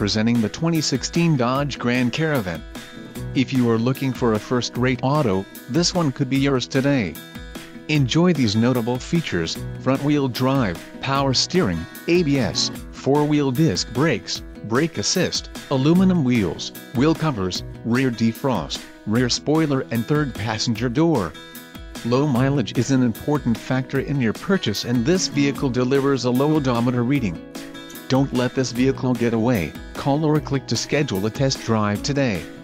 presenting the 2016 Dodge Grand Caravan. If you are looking for a first-rate auto, this one could be yours today. Enjoy these notable features: front-wheel drive, power steering, ABS, 4-wheel disc brakes, brake assist, aluminum wheels, wheel covers, rear defrost, rear spoiler and third passenger door. Low mileage is an important factor in your purchase, and this vehicle delivers a low odometer reading. Don't let this vehicle get away. Call or click to schedule a test drive today.